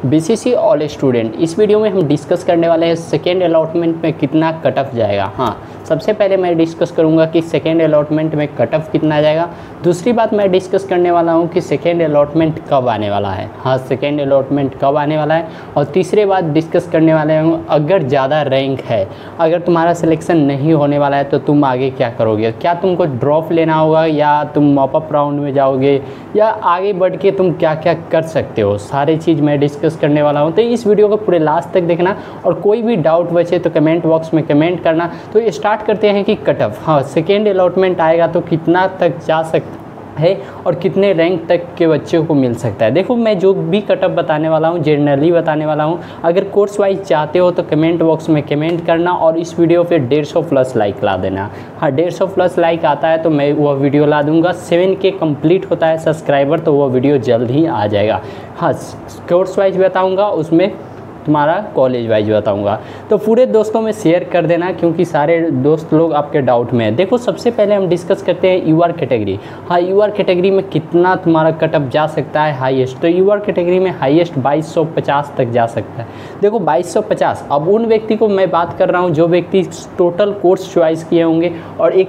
BCC all student. इस video में हम डिस्कस करने वाले हैं सेकेंड अलॉटमेंट में कितना कट ऑफ जाएगा। हाँ, सबसे पहले मैं डिस्कस करूंगा कि सेकेंड अलॉटमेंट में कट ऑफ कितना जाएगा। दूसरी बात मैं डिस्कस करने वाला हूं कि सेकेंड अलॉटमेंट कब आने वाला है। हाँ, सेकेंड अलॉटमेंट कब आने वाला है। और तीसरी बात डिस्कस करने वाले हूँ, अगर ज़्यादा रैंक है, अगर तुम्हारा सिलेक्शन नहीं होने वाला है तो तुम आगे क्या करोगे। क्या तुमको ड्रॉप लेना होगा या तुम मॉपअप राउंड में जाओगे या आगे बढ़ के तुम क्या क्या कर सकते हो, सारी चीज़ मैं डिस्कस करने वाला हूँ। तो इस वीडियो को पूरे लास्ट तक देखना और कोई भी डाउट बचे तो कमेंट बॉक्स में कमेंट करना। तो स्टार्ट करते हैं कि कट ऑफ। हाँ, सेकेंड अलॉटमेंट आएगा तो कितना तक जा सकता है और कितने रैंक तक के बच्चों को मिल सकता है। देखो, मैं जो भी कट ऑफ बताने वाला हूँ जनरली बताने वाला हूँ। अगर कोर्स वाइज चाहते हो तो कमेंट बॉक्स में कमेंट करना और इस वीडियो पे 150 प्लस लाइक ला देना। हाँ, 150 प्लस लाइक आता है तो मैं वह वीडियो ला दूंगा। 7K कंप्लीट होता है सब्सक्राइबर तो वह वीडियो जल्द ही आ जाएगा। हाँ, कोर्स वाइज बताऊँगा, उसमें तुम्हारा कॉलेज वाइज बताऊंगा। तो पूरे दोस्तों में शेयर कर देना क्योंकि सारे दोस्त लोग आपके डाउट में है। देखो, सबसे पहले हम डिस्कस करते हैं यूआर कैटेगरी। हाँ, यूआर कैटेगरी में कितना तुम्हारा कट ऑफ जा सकता है हाईएस्ट। तो यूआर कैटेगरी में हाईएस्ट 2250 तक जा सकता है। देखो 2250, अब उन व्यक्ति को मैं बात कर रहा हूँ जो व्यक्ति टोटल कोर्स चॉइस किए होंगे और एक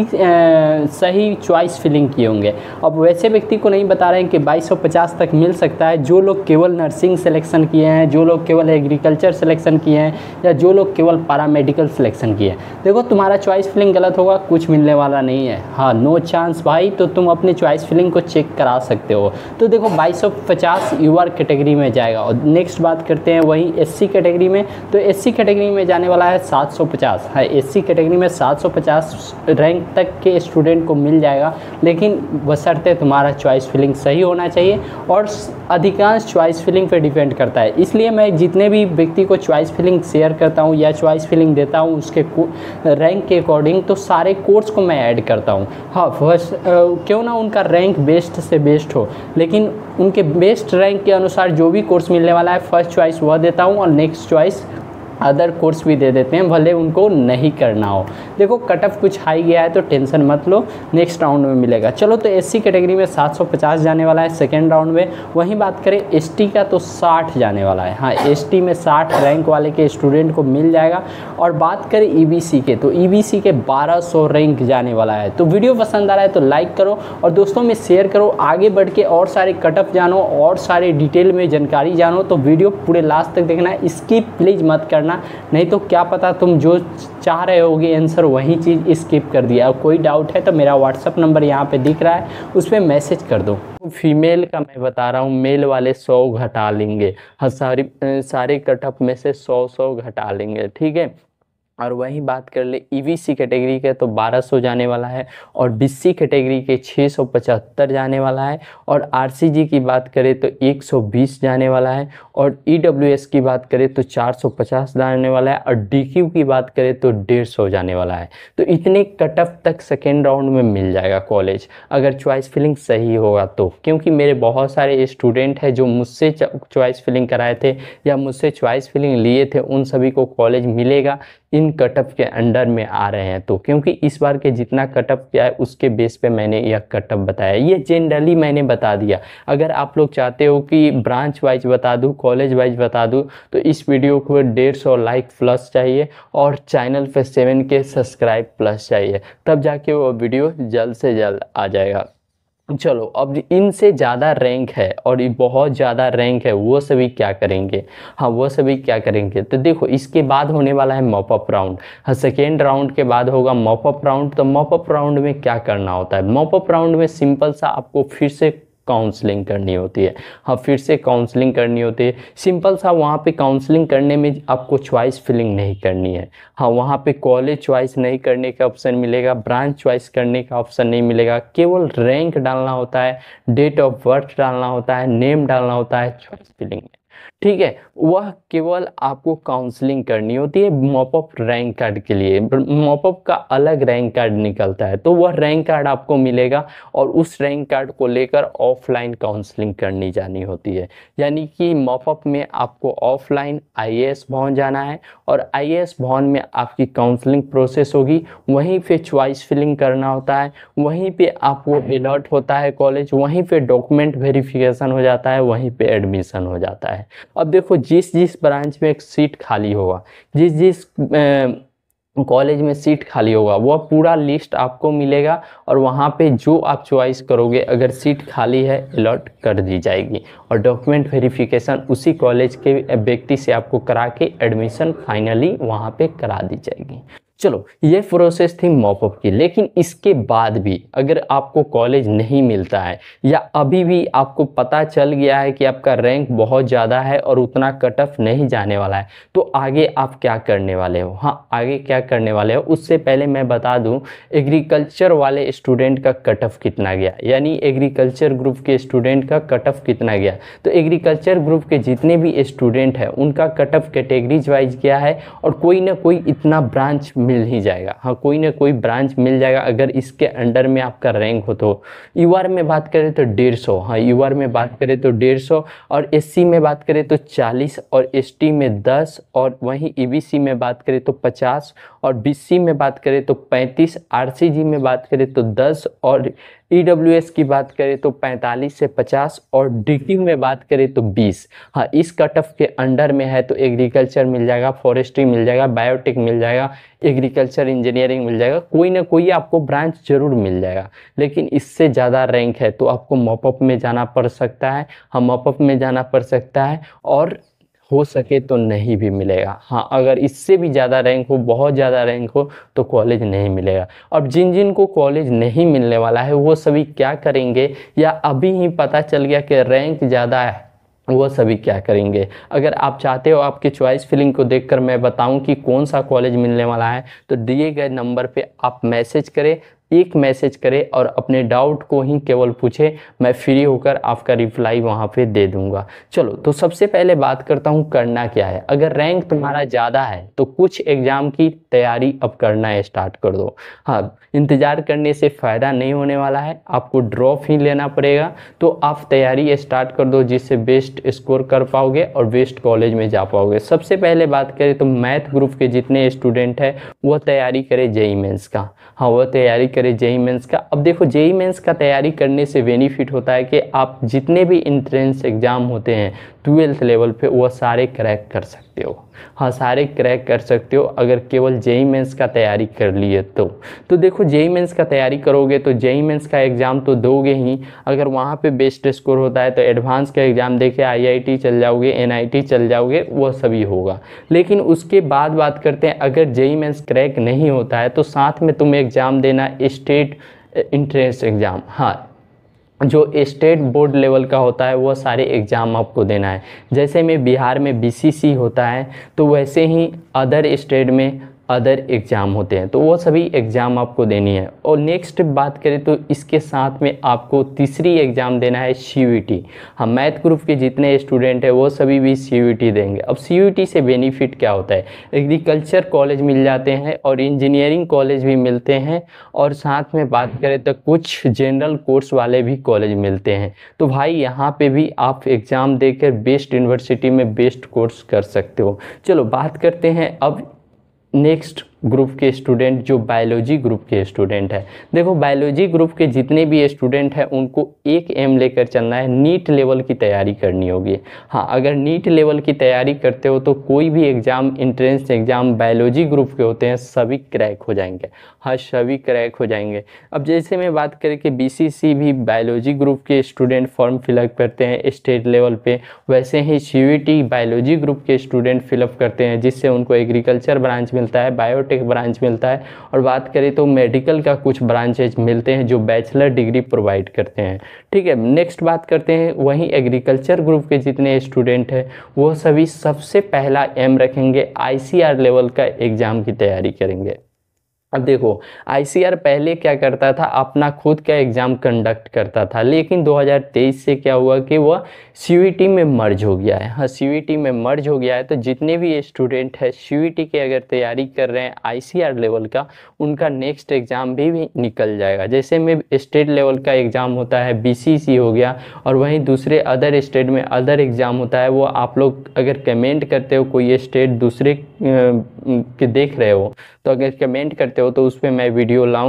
सही चॉइस फिलिंग किए होंगे। अब वैसे व्यक्ति को नहीं बता रहे हैं कि 2250 तक मिल सकता है जो लोग केवल नर्सिंग सिलेक्शन किए हैं, जो लोग केवल एग्रीकल्चर सिलेक्शन किए हैं या जो लोग केवल पैरामेडिकल सिलेक्शन किए हैं। देखो, तुम्हारा चॉइस फिलिंग गलत होगा, कुछ मिलने वाला नहीं है। हाँ, नो चांस भाई। तो तुम अपने चॉइस फिलिंग को चेक करा सकते हो। तो देखो 2250 यूआर कैटेगरी में जाएगा। और नेक्स्ट बात करते हैं वहीं एससी कैटेगरी में। तो एससी कैटेगरी में जाने वाला है 750। हाँ, एससी कैटेगरी में 750 रैंक तक के स्टूडेंट को मिल जाएगा, लेकिन बशर्ते तुम्हारा चॉइस फिलिंग सही होना चाहिए और अधिकांश चॉइस फिलिंग पर डिपेंड करता है। इसलिए मैं जितने भी व्यक्ति को चॉइस फिलिंग शेयर करता हूँ या चॉइस फिलिंग देता हूँ उसके रैंक के अकॉर्डिंग, तो सारे कोर्स को मैं ऐड करता हूँ। हाँ, फर्स्ट क्यों ना उनका रैंक बेस्ट से बेस्ट हो, लेकिन उनके बेस्ट रैंक के अनुसार जो भी कोर्स मिलने वाला है फर्स्ट चॉइस वह देता हूँ और नेक्स्ट चॉइस अदर कोर्स भी दे देते हैं, भले उनको नहीं करना हो। देखो, कट ऑफ कुछ हाई गया है तो टेंशन मत लो, नेक्स्ट राउंड में मिलेगा। चलो, तो एससी कैटेगरी में 750 जाने वाला है सेकेंड राउंड में। वहीं बात करें एसटी का तो 60 जाने वाला है। हाँ, एसटी में 60 रैंक वाले के स्टूडेंट को मिल जाएगा। और बात करें ईबीसी के, तो ईबीसी के 1200 रैंक जाने वाला है। तो वीडियो पसंद आ रहा है तो लाइक करो और दोस्तों में शेयर करो। आगे बढ़ के और सारे कट ऑफ जानो और सारे डिटेल में जानकारी जानो तो वीडियो पूरे लास्ट तक देखना, स्किप प्लीज़ मत करना, नहीं तो क्या पता तुम जो चाह रहे होगे आंसर वही चीज़ स्किप कर दिया। और कोई डाउट है तो मेरा व्हाट्सअप नंबर यहाँ पे दिख रहा है, उस पर मैसेज कर दो। फीमेल का मैं बता रहा हूँ, मेल वाले 100 घटा लेंगे। हाँ, सारे कट ऑफ में से 100 घटा लेंगे, ठीक है। और वही बात कर ले ईबीसी कैटेगरी के तो 1200 जाने वाला है और बीसी कैटेगरी के 675 जाने वाला है। और आरसीजी की बात करें तो 120 जाने वाला है और ईडब्ल्यूएस की बात करें तो 450 जाने वाला है और डीक्यू की बात करें तो 150 जाने वाला है। तो इतने कट ऑफ तक सेकेंड राउंड में मिल जाएगा कॉलेज, अगर चॉइस फिलिंग सही होगा तो। क्योंकि मेरे बहुत सारे स्टूडेंट हैं जो मुझसे चॉइस फिलिंग कराए थे या मुझसे चॉइस फिलिंग लिए थे, उन सभी को कॉलेज मिलेगा इन कट ऑफ के अंडर में आ रहे हैं। तो क्योंकि इस बार के जितना कट ऑफ किया है उसके बेस पे मैंने यह कट ऑफ बताया, ये जनरली मैंने बता दिया। अगर आप लोग चाहते हो कि ब्रांच वाइज बता दूं, कॉलेज वाइज बता दूं, तो इस वीडियो को 150 लाइक प्लस चाहिए और चैनल पे 7K सब्सक्राइब प्लस चाहिए, तब जाके वो वीडियो जल्द से जल्द आ जाएगा। चलो, अब इनसे ज़्यादा रैंक है और ये बहुत ज़्यादा रैंक है, वो सभी क्या करेंगे। हाँ, वो सभी क्या करेंगे तो देखो, इसके बाद होने वाला है मॉपअप राउंड। हाँ, सेकेंड राउंड के बाद होगा मॉपअप राउंड। तो मॉपअप राउंड में क्या करना होता है। मॉपअप राउंड में सिंपल सा आपको फिर से काउंसलिंग करनी होती है। हाँ, फिर से काउंसलिंग करनी होती है, सिंपल सा। वहाँ पे काउंसलिंग करने में आपको चॉइस फिलिंग नहीं करनी है। हाँ, वहाँ पे कॉलेज चॉइस नहीं करने का ऑप्शन मिलेगा, ब्रांच चॉइस करने का ऑप्शन नहीं मिलेगा, केवल रैंक डालना होता है, डेट ऑफ बर्थ डालना होता है, नेम डालना होता है चॉइस फिलिंग में, ठीक है। वह केवल आपको काउंसलिंग करनी होती है मॉपअप रैंक कार्ड के लिए। मॉपअप का अलग रैंक कार्ड निकलता है, तो वह रैंक कार्ड आपको मिलेगा और उस रैंक कार्ड को लेकर ऑफलाइन काउंसलिंग करनी जानी होती है। यानी कि मॉपअप में आपको ऑफलाइन आईएएस भवन जाना है और आईएएस भवन में आपकी काउंसलिंग प्रोसेस होगी, वहीं पे चॉइस फिलिंग करना होता है, वहीं पे आपको अलर्ट होता है कॉलेज, वहीं पे डॉक्यूमेंट वेरिफिकेशन हो जाता है, वहीं पे एडमिशन हो जाता है। है। अब देखो जिस जिस ब्रांच में एक सीट खाली होगा, जिस जिस कॉलेज में सीट खाली होगा, वह पूरा लिस्ट आपको मिलेगा और वहाँ पे जो आप चॉइस करोगे, अगर सीट खाली है अलॉट कर दी जाएगी और डॉक्यूमेंट वेरिफिकेशन उसी कॉलेज के व्यक्ति से आपको करा के एडमिशन फाइनली वहाँ पे करा दी जाएगी। चलो ये प्रोसेस थी मॉपअप की। लेकिन इसके बाद भी अगर आपको कॉलेज नहीं मिलता है या अभी भी आपको पता चल गया है कि आपका रैंक बहुत ज़्यादा है और उतना कट ऑफ नहीं जाने वाला है, तो आगे आप क्या करने वाले हो? हाँ, आगे क्या करने वाले हो उससे पहले मैं बता दूं, एग्रीकल्चर वाले स्टूडेंट का कट ऑफ कितना गया, यानी एग्रीकल्चर ग्रुप के स्टूडेंट का कट ऑफ कितना गया। तो एग्रीकल्चर ग्रुप के जितने भी स्टूडेंट हैं उनका कट ऑफ कैटेगरीज वाइज गया है और कोई ना कोई इतना ब्रांच मिल ही जाएगा। हाँ, कोई ना कोई ब्रांच मिल जाएगा अगर इसके अंडर में आपका रैंक हो। तो यूआर में बात करें तो 150, हाँ यूआर में बात करें तो 150 और एससी में बात करें तो 40 और एसटी में 10 और वहीं ईबीसी में बात करें तो 50 और बीसी में बात करें तो 35, आरसीजी में बात करें तो 10 और ईडब्ल्यूएस की बात करें तो 45 से 50 और डीटी में बात करें तो 20। हाँ, इस कट ऑफ के अंडर में है तो एग्रीकल्चर मिल जाएगा, फॉरेस्ट्री मिल जाएगा, बायोटेक मिल जाएगा, एग्रीकल्चर इंजीनियरिंग मिल जाएगा, कोई ना कोई आपको ब्रांच जरूर मिल जाएगा। लेकिन इससे ज़्यादा रैंक है तो आपको मॉपअप में जाना पड़ सकता है। हाँ, मॉपअप में जाना पड़ सकता है और हो सके तो नहीं भी मिलेगा। हाँ, अगर इससे भी ज़्यादा रैंक हो, बहुत ज़्यादा रैंक हो तो कॉलेज नहीं मिलेगा। अब जिन जिन को कॉलेज नहीं मिलने वाला है वो सभी क्या करेंगे, या अभी ही पता चल गया कि रैंक ज़्यादा है, वो सभी क्या करेंगे? अगर आप चाहते हो आपकी चॉइस फिलिंग को देखकर मैं बताऊं कि कौन सा कॉलेज मिलने वाला है, तो दिए गए नंबर पे आप मैसेज करें, एक मैसेज करें और अपने डाउट को ही केवल पूछें, मैं फ्री होकर आपका रिप्लाई वहाँ पे दे दूँगा। चलो, तो सबसे पहले बात करता हूँ करना क्या है। अगर रैंक तुम्हारा ज़्यादा है तो कुछ एग्ज़ाम की तैयारी अब करना स्टार्ट कर दो। हाँ, इंतज़ार करने से फ़ायदा नहीं होने वाला है, आपको ड्रॉप ही लेना पड़ेगा। तो आप तैयारी स्टार्ट कर दो जिससे बेस्ट स्कोर कर पाओगे और बेस्ट कॉलेज में जा पाओगे। सबसे पहले बात करें तो मैथ ग्रुप के जितने स्टूडेंट हैं वो तैयारी करें जेईई मेंस का। हाँ, वो तैयारी करें जेईई मेंस का। अब देखो, जेईई मेंस का तैयारी करने से बेनिफिट होता है कि आप जितने भी इंट्रेंस एग्ज़ाम होते हैं 12th लेवल पे वो सारे क्रैक कर सकते हो। हाँ, सारे क्रैक कर सकते हो अगर केवल जेईई मेंस का तैयारी कर लिए तो देखो, जेईई मेंस का तैयारी करोगे तो जेईई मेंस का एग्ज़ाम तो दोगे ही, अगर वहाँ पे बेस्ट स्कोर होता है तो एडवांस का एग्ज़ाम देके आईआईटी चल जाओगे, एनआईटी चल जाओगे, वो सभी होगा। लेकिन उसके बाद बात करते हैं, अगर जेईई मेंस क्रैक नहीं होता है तो साथ में तुम एग्ज़ाम देना स्टेट इंट्रेंस एग्ज़ाम। हाँ, जो स्टेट बोर्ड लेवल का होता है वो सारे एग्ज़ाम आपको देना है। जैसे में बिहार में बीसीसी होता है तो वैसे ही अदर स्टेट में अदर एग्ज़ाम होते हैं, तो वो सभी एग्ज़ाम आपको देनी है। और नेक्स्ट बात करें तो इसके साथ में आपको तीसरी एग्ज़ाम देना है सीयूईटी। हम मैथ ग्रुप के जितने स्टूडेंट हैं वो सभी भी सीयूईटी देंगे। अब सीयूईटी से बेनिफिट क्या होता है, एग्रीकल्चर कॉलेज मिल जाते हैं और इंजीनियरिंग कॉलेज भी मिलते हैं और साथ में बात करें तो कुछ जनरल कोर्स वाले भी कॉलेज मिलते हैं। तो भाई यहाँ पे भी आप एग्ज़ाम देकर बेस्ट यूनिवर्सिटी में बेस्ट कोर्स कर सकते हो। चलो बात करते हैं अब नेक्स्ट ग्रुप के स्टूडेंट जो बायोलॉजी ग्रुप के स्टूडेंट है। देखो, बायोलॉजी ग्रुप के जितने भी स्टूडेंट हैं उनको एक एम लेकर चलना है, नीट लेवल की तैयारी करनी होगी। हाँ, अगर नीट लेवल की तैयारी करते हो तो कोई भी exam, entrance exam biology group के होते हैं सभी क्रैक हो जाएंगे। हाँ, सभी क्रैक हो जाएंगे। अब जैसे मैं बात करें कि बीसीसी भी बायोलॉजी ग्रुप के स्टूडेंट फॉर्म फिलअप करते हैं स्टेट लेवल पे, वैसे ही सीयूईटी बायोलॉजी ग्रुप के स्टूडेंट फिलअप करते हैं जिससे उनको एग्रीकल्चर ब्रांच मिलता है, बायोटेक ब्रांच मिलता है। और बात करें तो मेडिकल का कुछ ब्रांचेज मिलते हैं जो बैचलर डिग्री प्रोवाइड करते हैं। ठीक है, नेक्स्ट बात करते हैं, वहीं एग्रीकल्चर ग्रुप के जितने स्टूडेंट हैं वो सभी सबसे पहला एम रखेंगे आईसीआर लेवल का एग्ज़ाम की तैयारी करेंगे। अब देखो, आईसीआर पहले क्या करता था, अपना खुद का एग्ज़ाम कंडक्ट करता था, लेकिन 2023 से क्या हुआ कि वह सीयूईटी में मर्ज हो गया है। हाँ, सीयूईटी में मर्ज हो गया है, तो जितने भी स्टूडेंट है सीयूईटी की अगर तैयारी कर रहे हैं आईसीआर लेवल का, उनका नेक्स्ट एग्ज़ाम भी निकल जाएगा। जैसे में स्टेट लेवल का एग्ज़ाम होता है बीसीसी हो गया, और वहीं दूसरे अदर स्टेट में अदर एग्ज़ाम होता है, वो आप लोग अगर कमेंट करते हो कोई स्टेट दूसरे के देख रहे हो तो अगर कमेंट करते हो तो उस पर मैं वीडियो लाऊंगा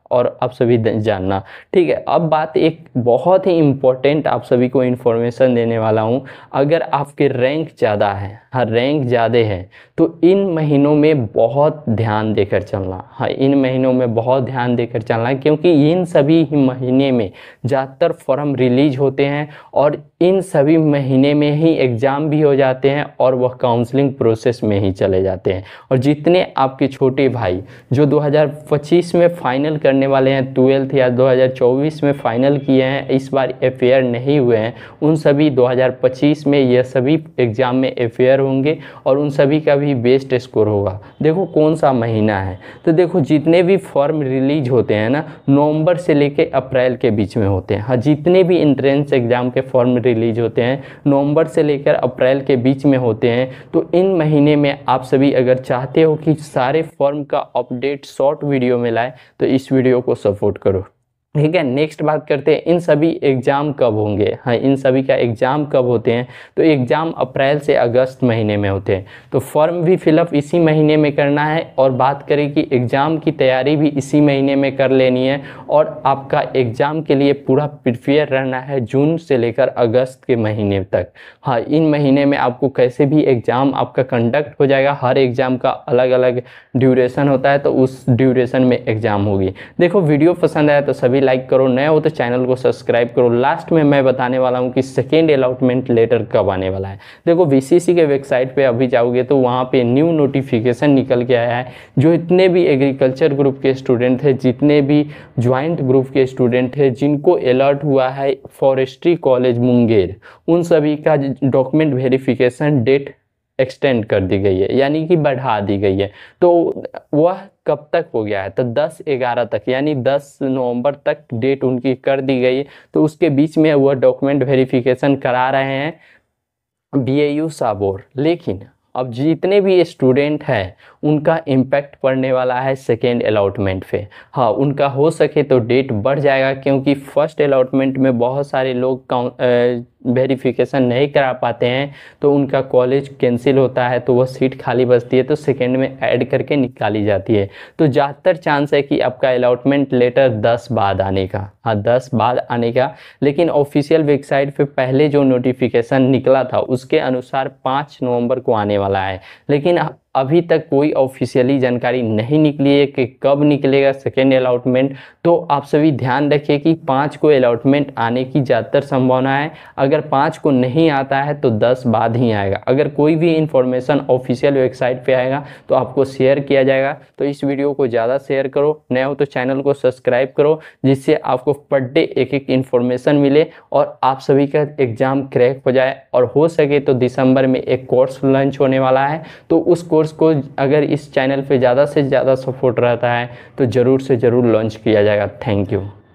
और आप सभी जानना, ठीक है। अब बात एक बहुत ही इम्पोर्टेंट आप सभी को इन्फॉर्मेशन देने वाला हूँ। अगर आपके रैंक ज़्यादा है, हाँ रैंक ज़्यादा है, तो इन महीनों में बहुत ध्यान देकर चलना, हाँ इन महीनों में बहुत ध्यान देकर चलना, क्योंकि इन सभी महीने में ज़्यादातर फॉर्म रिलीज होते हैं और इन सभी महीने में ही एग्ज़ाम भी हो जाते हैं और वह काउंसलिंग प्रोसेस में ही चले जाते हैं। और जितने आपके छोटे भाई जो 2025 में फाइनल करने वाले हैं 12th या 2024 में फाइनल किए हैं, इस बार अफेयर नहीं हुए हैं, उन सभी 2025 में यह सभी एग्ज़ाम में अफेयर होंगे और उन सभी का भी बेस्ट स्कोर होगा। देखो कौन सा महीना है, तो देखो जितने भी फॉर्म रिलीज होते हैं ना, नवंबर से लेके अप्रैल के बीच में होते हैं। हाँ जितने भी इंट्रेंस एग्ज़ाम के फॉर्म रिलीज होते हैं नवंबर से लेकर अप्रैल के बीच में होते हैं। तो इन महीने में आप सभी अगर चाहते हो कि सारे फॉर्म का अपडेट शॉर्ट वीडियो में लाए तो इस वीडियो को सपोर्ट करो, ठीक है। नेक्स्ट बात करते हैं इन सभी एग्ज़ाम कब होंगे। हाँ इन सभी का एग्ज़ाम कब होते हैं, तो एग्ज़ाम अप्रैल से अगस्त महीने में होते हैं। तो फॉर्म भी फिलअप इसी महीने में करना है और बात करें कि एग्ज़ाम की तैयारी भी इसी महीने में कर लेनी है और आपका एग्ज़ाम के लिए पूरा प्रिपेयर रहना है जून से लेकर अगस्त के महीने तक। हाँ इन महीने में आपको कैसे भी एग्ज़ाम आपका कंडक्ट हो जाएगा, हर एग्ज़ाम का अलग अलग ड्यूरेशन होता है, तो उस ड्यूरेशन में एग्ज़ाम होगी। देखो वीडियो पसंद आया तो सभी लाइक करो, नए हो तो चैनल को सब्सक्राइब करो। लास्ट में मैं बताने वाला हूँ कि सेकेंड अलॉटमेंट लेटर कब आने वाला है। देखो VCC के वेबसाइट पे अभी जाओगे तो वहाँ पे न्यू नोटिफिकेशन निकल के आया है। जो इतने भी एग्रीकल्चर ग्रुप के स्टूडेंट थे, जितने भी ज्वाइंट ग्रुप के स्टूडेंट थे जिनको अलर्ट हुआ है फॉरेस्ट्री कॉलेज मुंगेर, उन सभी का डॉक्यूमेंट वेरिफिकेशन डेट एक्सटेंड कर दी गई है, यानी कि बढ़ा दी गई है। तो वह कब तक हो गया है, तो 10/11 तक, यानी 10 नवंबर तक डेट उनकी कर दी गई है। तो उसके बीच में वह डॉक्यूमेंट वेरिफिकेशन करा रहे हैं BAU साबोर। लेकिन अब जितने भी स्टूडेंट हैं उनका इम्पैक्ट पड़ने वाला है सेकेंड अलॉटमेंट पे। हाँ उनका हो सके तो डेट बढ़ जाएगा, क्योंकि फर्स्ट अलॉटमेंट में बहुत सारे लोग वेरिफिकेशन नहीं करा पाते हैं तो उनका कॉलेज कैंसिल होता है, तो वह सीट खाली बचती है, तो सेकेंड में ऐड करके निकाली जाती है। तो ज़्यादातर चांस है कि आपका अलॉटमेंट लेटर 10 बाद आने का, हाँ 10 बाद आने का। लेकिन ऑफिशियल वेबसाइट पे पहले जो नोटिफिकेशन निकला था उसके अनुसार 5 नवंबर को आने वाला है। लेकिन अभी तक कोई ऑफिशियली जानकारी नहीं निकली है कि कब निकलेगा सेकेंड अलॉटमेंट। तो आप सभी ध्यान रखिए कि 5 को अलॉटमेंट आने की ज़्यादातर संभावना है। अगर 5 को नहीं आता है तो 10 बाद ही आएगा। अगर कोई भी इंफॉर्मेशन ऑफिशियल वेबसाइट पे आएगा तो आपको शेयर किया जाएगा। तो इस वीडियो को ज़्यादा शेयर करो, नए हो तो चैनल को सब्सक्राइब करो, जिससे आपको पर डे एक इन्फॉर्मेशन मिले और आप सभी का एग्ज़ाम क्रैक हो जाए। और हो सके तो दिसंबर में एक कोर्स लॉन्च होने वाला है, तो उस कोर्स को अगर इस चैनल पे ज़्यादा से ज़्यादा सपोर्ट रहता है तो ज़रूर से ज़रूर लॉन्च किया जाएगा। Thank you.